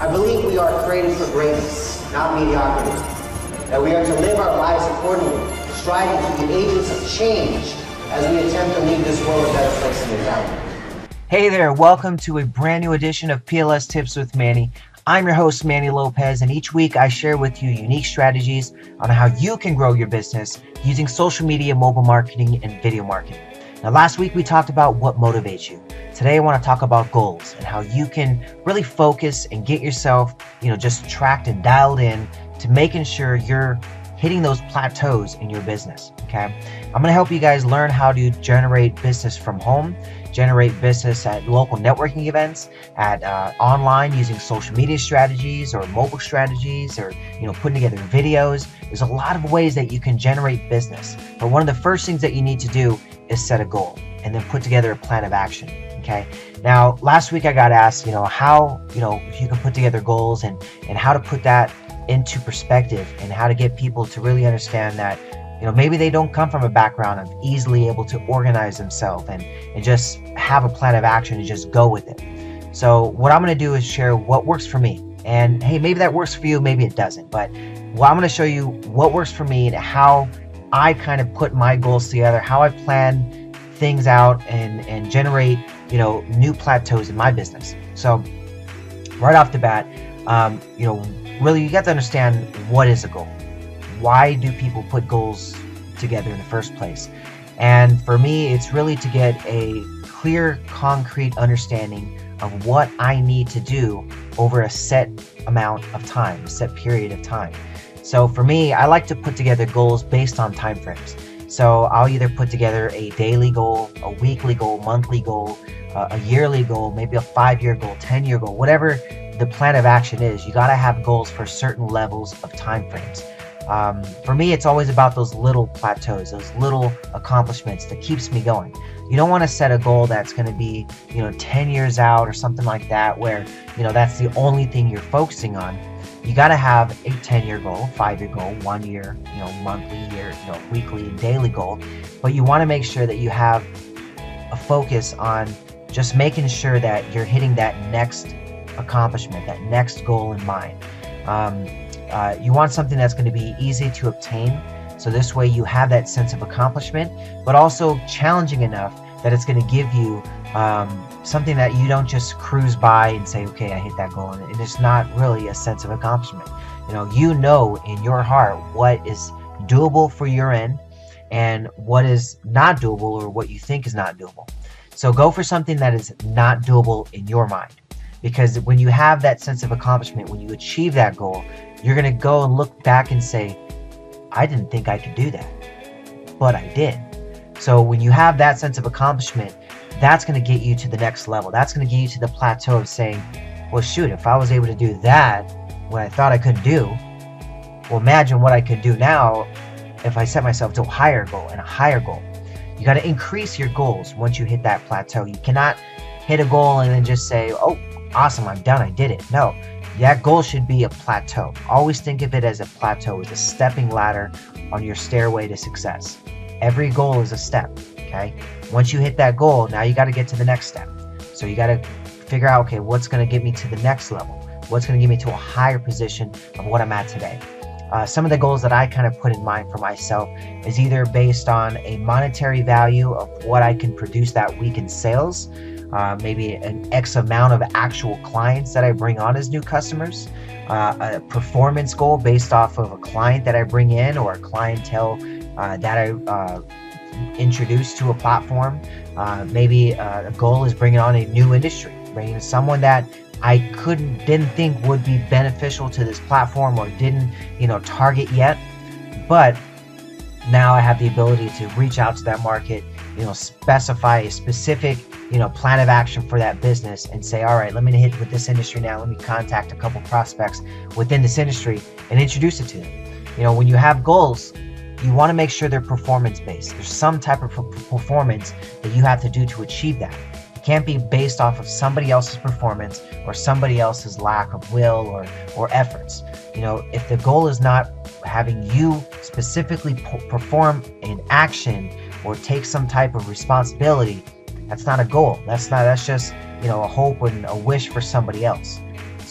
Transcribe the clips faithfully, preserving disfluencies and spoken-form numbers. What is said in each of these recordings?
I believe we are created for greatness, not mediocrity. That we are to live our lives accordingly, striving to be agents of change as we attempt to leave this world a better place than we found it. Hey there, welcome to a brand new edition of P L S Tips with Manny. I'm your host, Manny Lopez, and each week I share with you unique strategies on how you can grow your business using social media, mobile marketing, and video marketing. Now, last week we talked about what motivates you. Today I want to talk about goals and how you can really focus and get yourself, you know, just tracked and dialed in to making sure you're hitting those plateaus in your business, okay? I'm going to help you guys learn how to generate business from home, generate business at local networking events, at uh, online using social media strategies or mobile strategies, or you know, putting together videos. There's a lot of ways that you can generate business, but one of the first things that you need to do is set a goal and then put together a plan of action. Okay. Now, last week I got asked, you know, how, you know, if you can put together goals and and how to put that into perspective and how to get people to really understand that, you know, maybe they don't come from a background of easily able to organize themselves and, and just have a plan of action and just go with it. So what I'm going to do is share what works for me. And hey, maybe that works for you, maybe it doesn't. But well, I'm going to show you what works for me and how I kind of put my goals together, how I plan things out and, and generate, you know, new plateaus in my business. So right off the bat, um, you know, really you got to understand, what is a goal? Why do people put goals together in the first place? And for me, it's really to get a clear, concrete understanding of what I need to do over a set amount of time, a set period of time. So for me, I like to put together goals based on time frames. So I'll either put together a daily goal, a weekly goal, monthly goal, uh, a yearly goal, maybe a five-year goal, ten-year goal, whatever the plan of action is. You got to have goals for certain levels of time frames. Um, for me, it's always about those little plateaus, those little accomplishments that keeps me going. You don't want to set a goal that's going to be, you know, ten years out or something like that, where, you know, that's the only thing you're focusing on. You got to have a ten-year goal, five-year goal, one year, you know, monthly, year, you know, weekly and daily goal. But you want to make sure that you have a focus on just making sure that you're hitting that next accomplishment, that next goal in mind. Um, uh, you want something that's going to be easy to obtain. So this way you have that sense of accomplishment, but also challenging enough that it's going to give you um, something that you don't just cruise by and say, okay, I hit that goal. And it's not really a sense of accomplishment. You know, you know in your heart what is doable for your end and what is not doable, or what you think is not doable. So go for something that is not doable in your mind. Because when you have that sense of accomplishment, when you achieve that goal, you're going to go and look back and say, I didn't think I could do that, but I did. So when you have that sense of accomplishment, that's going to get you to the next level. That's going to get you to the plateau of saying, well, shoot, if I was able to do that when I thought I couldn't do, well, imagine what I could do now if I set myself to a higher goal and a higher goal. You got to increase your goals once you hit that plateau. You cannot hit a goal and then just say, oh, awesome, I'm done, I did it. No, that goal should be a plateau. Always think of it as a plateau, as a stepping ladder on your stairway to success. Every goal is a step, okay? Once you hit that goal, now you got to get to the next step. So you got to figure out, okay, what's going to get me to the next level? What's going to get me to a higher position of what I'm at today? Uh, some of the goals that I kind of put in mind for myself is either based on a monetary value of what I can produce that week in sales, Uh, maybe an X amount of actual clients that I bring on as new customers, uh, a performance goal based off of a client that I bring in or a clientele uh, that I uh, introduce to a platform. Uh, maybe uh, a goal is bringing on a new industry, bringing someone that I couldn't, didn't think would be beneficial to this platform or didn't, you know, target yet. But now I have the ability to reach out to that market, you know, specify a specific, you know, plan of action for that business and say, all right, let me hit with this industry now. Let me contact a couple prospects within this industry and introduce it to them. You know, when you have goals, you want to make sure they're performance based. There's some type of performance that you have to do to achieve that. It can't be based off of somebody else's performance or somebody else's lack of will or, or efforts. You know, if the goal is not having you specifically perform an action or take some type of responsibility, that's not a goal. That's not, that's just, you know, a hope and a wish for somebody else.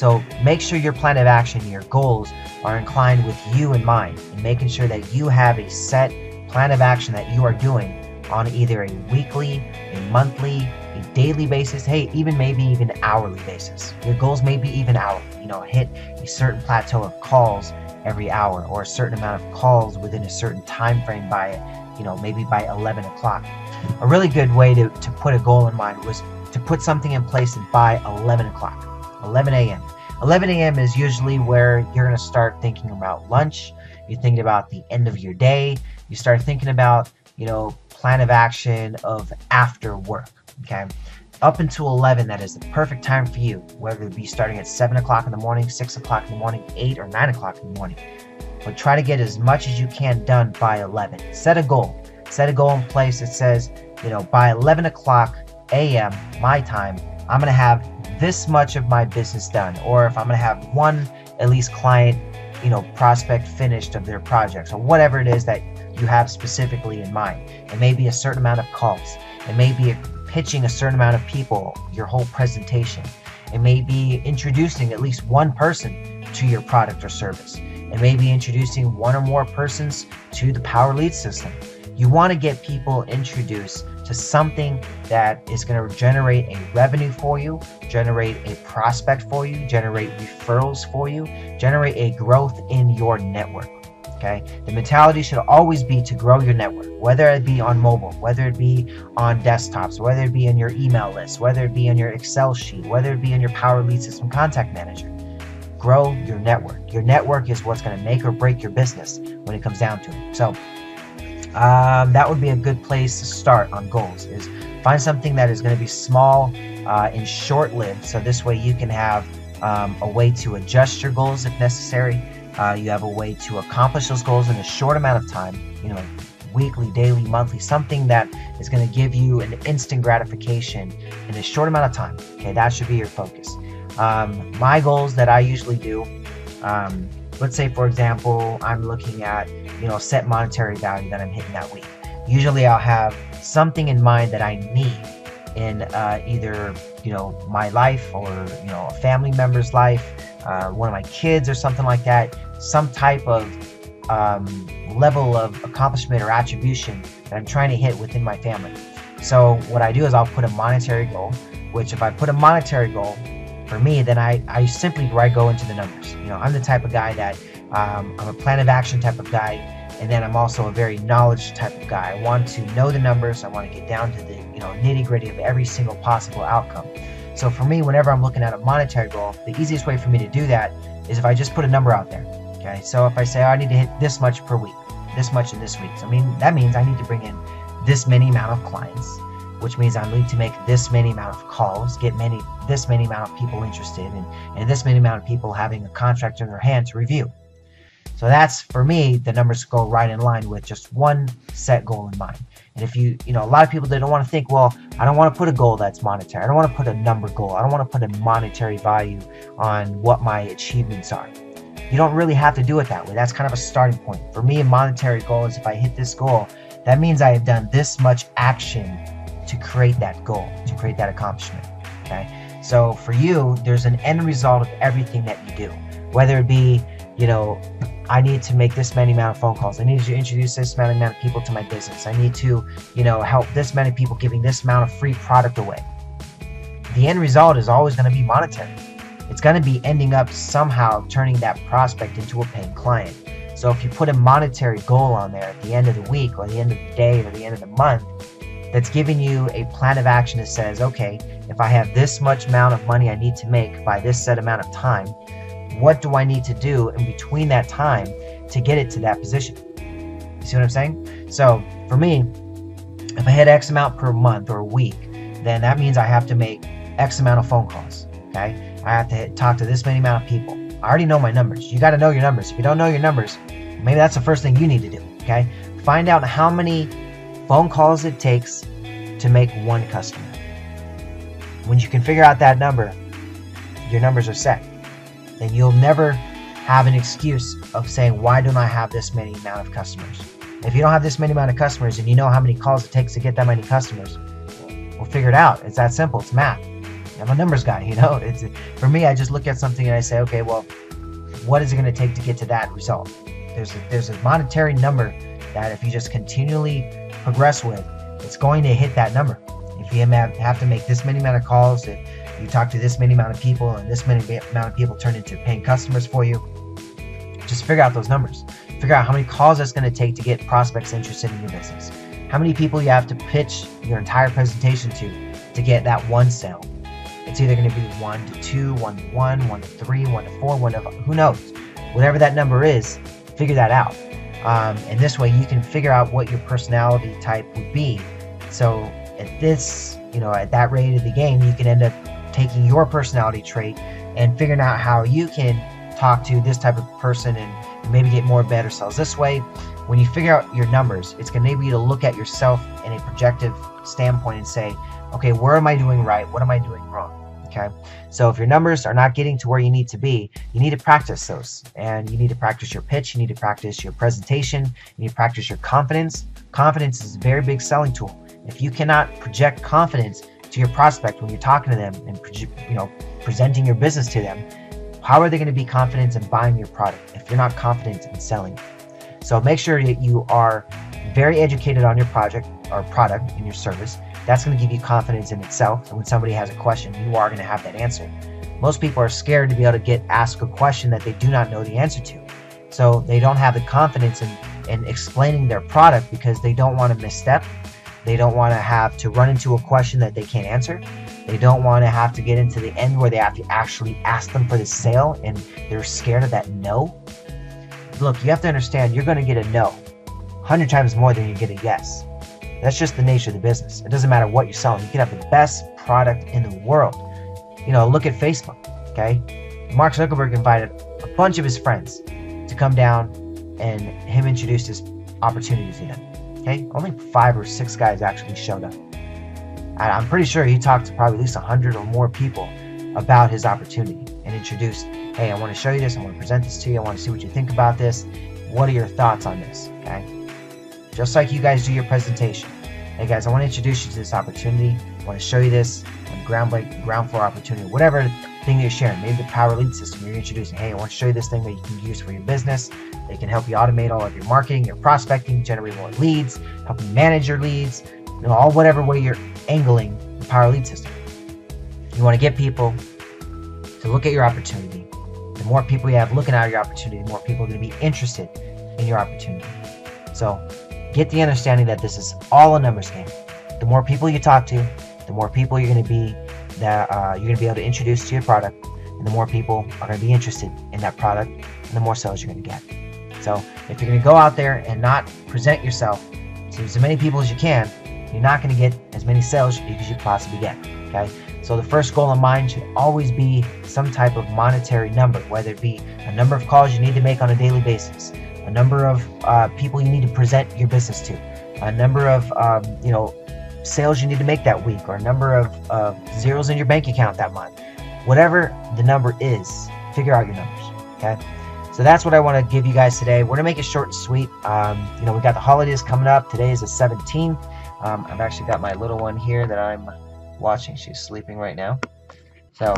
So make sure your plan of action, your goals are inclined with you in mind, and making sure that you have a set plan of action that you are doing on either a weekly, a monthly, a daily basis, hey, even maybe even hourly basis. Your goals may be even hourly, you know, hit a certain plateau of calls every hour, or a certain amount of calls within a certain time frame by, you know, maybe by eleven o'clock. A really good way to, to put a goal in mind was to put something in place by eleven o'clock, eleven a m eleven a m is usually where you're going to start thinking about lunch. You're thinking about the end of your day. You start thinking about, you know, plan of action of after work, okay? Up until eleven, that is the perfect time for you, whether it be starting at seven o'clock in the morning, six o'clock in the morning, eight or nine o'clock in the morning. But try to get as much as you can done by eleven. Set a goal. Set a goal in place that says, you know, by eleven o'clock a m my time, I'm going to have this much of my business done. Or if I'm going to have one, at least client, you know, prospect finished of their projects, or whatever it is that you have specifically in mind. It may be a certain amount of calls. It may be pitching a certain amount of people, your whole presentation. It may be introducing at least one person to your product or service. It may be introducing one or more persons to the Power Lead system. You want to get people introduced to something that is going to generate a revenue for you, generate a prospect for you, generate referrals for you, generate a growth in your network. Okay? The mentality should always be to grow your network, whether it be on mobile, whether it be on desktops, whether it be in your email list, whether it be in your Excel sheet, whether it be in your Power Lead System contact manager. Grow your network. Your network is what's going to make or break your business when it comes down to it. So um, that would be a good place to start on goals, is find something that is going to be small uh, and short-lived, so this way you can have um, a way to adjust your goals if necessary. Uh, you have a way to accomplish those goals in a short amount of time, you know, weekly, daily, monthly, something that is going to give you an instant gratification in a short amount of time. Okay, that should be your focus. Um, my goals that I usually do, um, let's say, for example, I'm looking at, you know, set monetary value that I'm hitting that week. Usually I'll have something in mind that I need in uh, either, you know, my life, or, you know, a family member's life, uh, one of my kids or something like that, some type of um, level of accomplishment or attribution that I'm trying to hit within my family. So what I do is I'll put a monetary goal, which if I put a monetary goal, for me, then I, I simply where I go into the numbers. You know, I'm the type of guy that um, I'm a plan of action type of guy, and then I'm also a very knowledge type of guy. I want to know the numbers. I want to get down to the, you know, nitty gritty of every single possible outcome. So for me, whenever I'm looking at a monetary goal, the easiest way for me to do that is if I just put a number out there. Okay, so if I say, oh, I need to hit this much per week, this much in this week. So I mean, that means I need to bring in this many amount of clients, which means I need to make this many amount of calls, get many, this many amount of people interested, and, and this many amount of people having a contract in their hand to review. So that's, for me, the numbers go right in line with just one set goal in mind. And if you, you know, a lot of people, they don't want to think, well, I don't want to put a goal that's monetary. I don't want to put a number goal. I don't want to put a monetary value on what my achievements are. You don't really have to do it that way. That's kind of a starting point. For me, a monetary goal is if I hit this goal, that means I have done this much action to create that goal, to create that accomplishment. Okay. So for you, there's an end result of everything that you do, whether it be, you know, I need to make this many amount of phone calls. I need to introduce this many amount of people to my business. I need to, you know, help this many people, giving this amount of free product away. The end result is always going to be monetary. It's going to be ending up somehow turning that prospect into a paying client. So if you put a monetary goal on there at the end of the week, or the end of the day, or the end of the month, that's giving you a plan of action that says, okay, if I have this much amount of money I need to make by this set amount of time, what do I need to do in between that time to get it to that position? You see what I'm saying? So for me, if I hit X amount per month or a week, then that means I have to make X amount of phone calls. Okay, I have to hit, talk to this many amount of people. I already know my numbers. You got to know your numbers. If you don't know your numbers, maybe that's the first thing you need to do. Okay, find out how many phone calls it takes to make one customer. When you can figure out that number, your numbers are set. Then you'll never have an excuse of saying, why don't I have this many amount of customers? If you don't have this many amount of customers and you know how many calls it takes to get that many customers, we'll figure it out. It's that simple. It's math. I'm a numbers guy, you know. It's for me, I just look at something and I say, okay, well, what is it going to take to get to that result? There's a, there's a monetary number that if you just continually progress with, it's going to hit that number. If you have to make this many amount of calls, if you talk to this many amount of people and this many amount of people turn into paying customers for you, just figure out those numbers. Figure out how many calls that's going to take to get prospects interested in your business. How many people you have to pitch your entire presentation to to get that one sale. It's either going to be one to two, one to one, one to three, one to four, one to who knows. Whatever that number is, figure that out. Um, and this way you can figure out what your personality type would be. So at this, you know, at that rate of the game, you can end up taking your personality trait and figuring out how you can talk to this type of person and maybe get more better sales this way. When you figure out your numbers, it's going to enable you to look at yourself in a projective standpoint and say, okay, where am I doing right? What am I doing wrong? Okay. So if your numbers are not getting to where you need to be, you need to practice those, and you need to practice your pitch. You need to practice your presentation. You need to practice your confidence. Confidence is a very big selling tool. If you cannot project confidence to your prospect when you're talking to them and, you know, presenting your business to them, how are they going to be confident in buying your product if you're not confident in selling? So make sure that you are very educated on your project or product and your service. That's going to give you confidence in itself. And when somebody has a question, you are going to have that answer. Most people are scared to be able to get asked a question that they do not know the answer to. So they don't have the confidence in, in explaining their product because they don't want to misstep. They don't want to have to run into a question that they can't answer. They don't want to have to get into the end where they have to actually ask them for the sale and they're scared of that no. Look, you have to understand you're going to get a no a hundred times more than you get a yes. That's just the nature of the business. It doesn't matter what you're selling. You can have the best product in the world. You know, look at Facebook, okay? Mark Zuckerberg invited a bunch of his friends to come down and him introduced his opportunity to them, okay? Only five or six guys actually showed up. And I'm pretty sure he talked to probably at least a hundred or more people about his opportunity and introduced, hey, I want to show you this. I want to present this to you. I want to see what you think about this. What are your thoughts on this, okay? Just like you guys do your presentation. Hey guys, I want to introduce you to this opportunity. I want to show you this ground, ground floor opportunity, whatever thing you're sharing. Maybe the power lead system you're introducing. Hey, I want to show you this thing that you can use for your business. They can help you automate all of your marketing, your prospecting, generate more leads, help you manage your leads, you know, all whatever way you're angling the power lead system. You want to get people to look at your opportunity. The more people you have looking at your opportunity, the more people are going to be interested in your opportunity. So get the understanding that this is all a numbers game. The more people you talk to, the more people you're going to be that uh, you're going to be able to introduce to your product, and the more people are going to be interested in that product, and the more sales you're going to get. So if you're going to go out there and not present yourself to as many people as you can, you're not going to get as many sales as you possibly get. Okay. So the first goal in mind should always be some type of monetary number, whether it be a number of calls you need to make on a daily basis, a number of uh, people you need to present your business to, a number of um, you know sales you need to make that week, or a number of uh, zeros in your bank account that month. Whatever the number is, figure out your numbers. Okay, so that's what I want to give you guys today. We're gonna make it short and sweet. Um, you know, we got the holidays coming up. Today is the seventeenth. Um, I've actually got my little one here that I'm watching. She's sleeping right now, so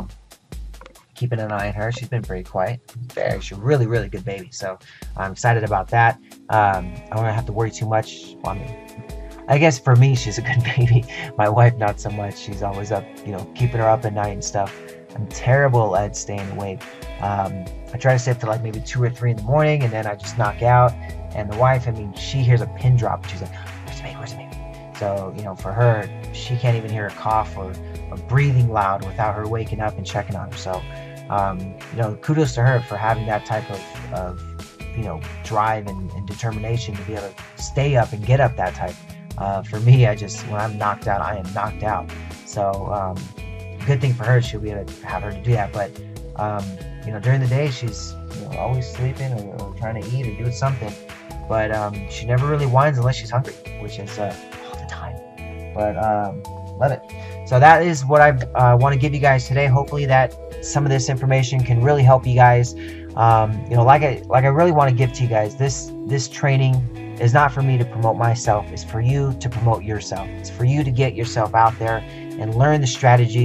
keeping an eye on her. She's been pretty quiet. Very, she's a really, really good baby. So I'm excited about that. Um, I don't have to worry too much. Well, I mean, I guess for me, she's a good baby. My wife, not so much. She's always up, you know, keeping her up at night and stuff. I'm terrible at staying awake. Um, I try to stay up to like maybe two or three in the morning, and then I just knock out. And the wife, I mean, she hears a pin drop, and she's like, "Where's the baby? Where's the baby?" So, you know, for her, she can't even hear a cough or a breathing loud without her waking up and checking on her. So, um, you know, kudos to her for having that type of, of you know, drive and, and determination to be able to stay up and get up that type. Uh, for me, I just, when I'm knocked out, I am knocked out. So, um, good thing for her, she'll be able to have her to do that. But, um, you know, during the day, she's, you know, always sleeping or, or trying to eat or doing something. But um, she never really whines unless she's hungry, which is uh, all the time. But um, love it. So that is what I uh, want to give you guys today. Hopefully that some of this information can really help you guys. Um, you know, like I like I really want to give to you guys, this this training is not for me to promote myself. It's for you to promote yourself. It's for you to get yourself out there and learn the strategies,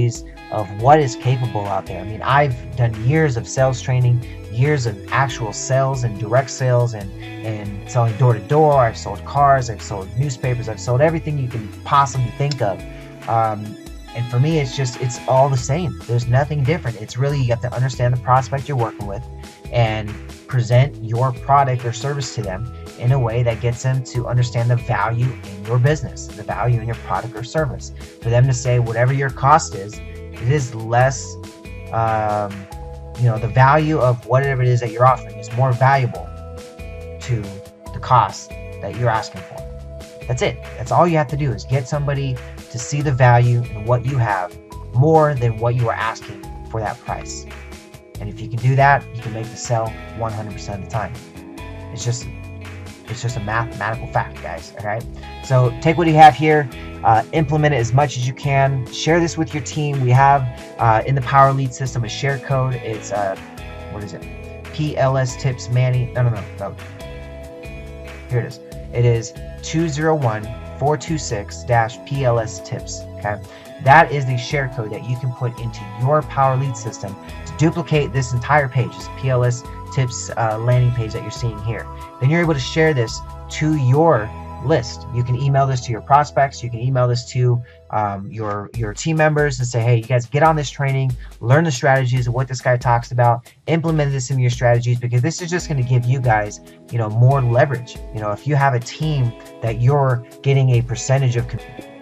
of what is capable out there. I mean, I've done years of sales training, years of actual sales and direct sales and, and selling door to door. I've sold cars, I've sold newspapers, I've sold everything you can possibly think of. Um, and for me, it's just, it's all the same. There's nothing different. It's really, you have to understand the prospect you're working with and present your product or service to them in a way that gets them to understand the value in your business, the value in your product or service. For them to say whatever your cost is, it is less, um, you know, the value of whatever it is that you're offering is more valuable to the cost that you're asking for. That's it. That's all you have to do is get somebody to see the value in what you have more than what you are asking for that price. And if you can do that, you can make the sell one hundred percent of the time. It's just, it's just a mathematical fact, guys. Okay. So take what you have here, uh, implement it as much as you can. Share this with your team. We have uh, in the Power Lead system a share code. It's uh, what is it? P L S tips Manny. No, no, no, no. Here it is. It is two zero one four two six P L S tips. Okay. That is the share code that you can put into your Power Lead system to duplicate this entire page, this P L S tips uh, landing page that you're seeing here. Then you're able to share this to your list. You can email this to your prospects. You can email this to um, your your team members and say, hey, you guys get on this training, learn the strategies of what this guy talks about, implement this in your strategies, because this is just going to give you guys, you know, more leverage. You know, if you have a team that you're getting a percentage of,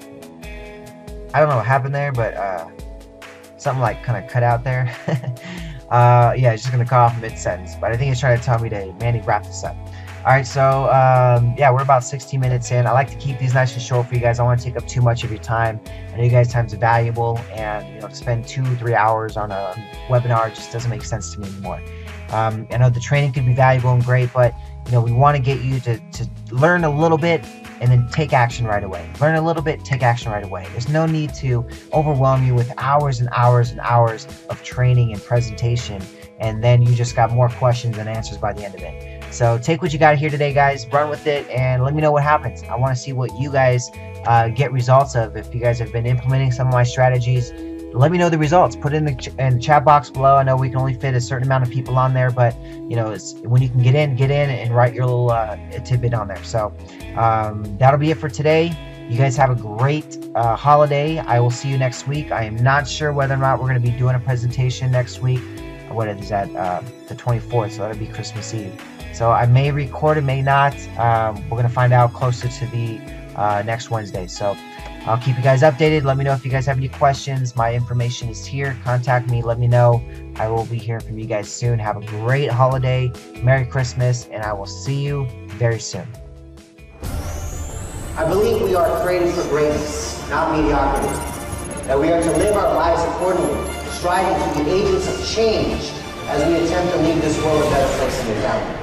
I don't know what happened there, but uh, something like kind of cut out there. uh, yeah, it's just going to cut off mid-sentence, but I think it's trying to tell me to, Manny, wrap this up. All right, so um, yeah, we're about sixteen minutes in. I like to keep these nice and short for you guys. I don't want to take up too much of your time. I know you guys' time's valuable, and you know, to spend two, three hours on a webinar just doesn't make sense to me anymore. Um, I know the training could be valuable and great, but you know, we want to get you to, to learn a little bit and then take action right away. Learn a little bit, take action right away. There's no need to overwhelm you with hours and hours and hours of training and presentation, and then you just got more questions than answers by the end of it. So take what you got here today, guys, run with it, and let me know what happens. I want to see what you guys uh, get results of. If you guys have been implementing some of my strategies, let me know the results. Put it in the, ch in the chat box below. I know we can only fit a certain amount of people on there, but you know, it's, when you can get in, get in and write your little uh, tidbit on there. So um, that'll be it for today. You guys have a great uh, holiday. I will see you next week. I am not sure whether or not we're going to be doing a presentation next week. What is that? Uh, the twenty-fourth, so that'll be Christmas Eve. So I may record it, may not. Um, we're going to find out closer to the uh, next Wednesday. So I'll keep you guys updated. Let me know if you guys have any questions. My information is here. Contact me. Let me know. I will be hearing from you guys soon. Have a great holiday. Merry Christmas. And I will see you very soon. I believe we are created for greatness, not mediocrity. That we are to live our lives accordingly, striving to be agents of change as we attempt to leave this world a better place than we found it.